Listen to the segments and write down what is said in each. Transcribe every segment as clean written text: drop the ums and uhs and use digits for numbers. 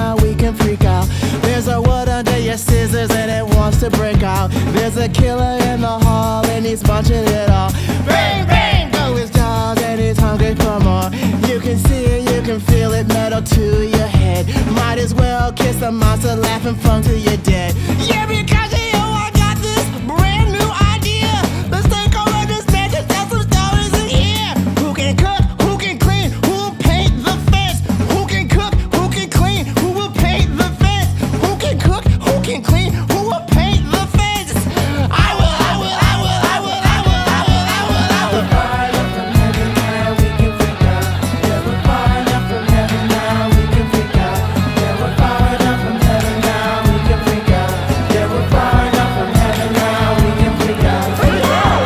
now, we can freak out. There's a wood under your scissors and it wants to break out. There's a killer in the hall and he's munching it all. Bang, bang, go his jaws and he's hungry for more. You can see it, you can feel it, metal to your head. Might as well kiss the monster laughing from till you're dead. Yeah, because I got this brand new idea. Let's take over this mansion, tell some stories in here. Who can cook, who can clean, who will paint the fence? Who can cook, who can clean, who will paint the fence? Who can cook, who can clean, who will paint the fence? I will. We're far enough from heaven now, we can freak out. Yeah, we're far enough from heaven now, we can freak out. Yeah, we're far enough from heaven now, we can freak out. Yeah, we're far enough from heaven now, we can freak out. Freak out!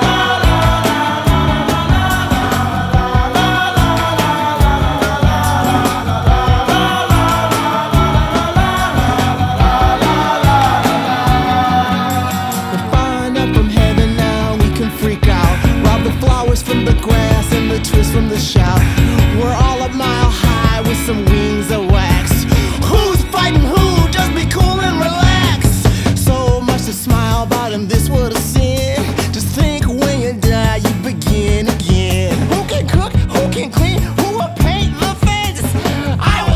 We're far enough from heaven now, we can freak out. Rob the flowers from the grass and the twist from the shout. We're all a mile high with some wings of wax. Who's fighting who? Just be cool and relax. So much to smile about and this was a sin. Just think when you die, you begin again. Who can cook? Who can clean? Who will paint the fence? I will.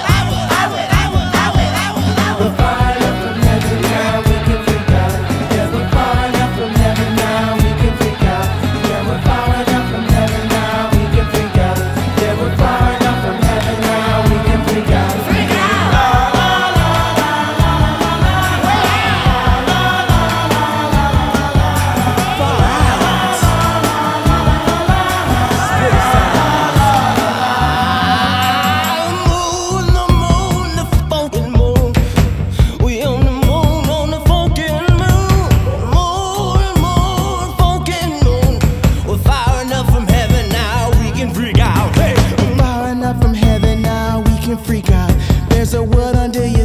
We're far enough from heaven now, we can freak out. Yeah, we're far enough from heaven now, we can freak out. Yeah, we're far enough from heaven now, we can freak out. Yeah, we're far enough from heaven now, we can freak out. Freak out! Freak out. There's a wood under your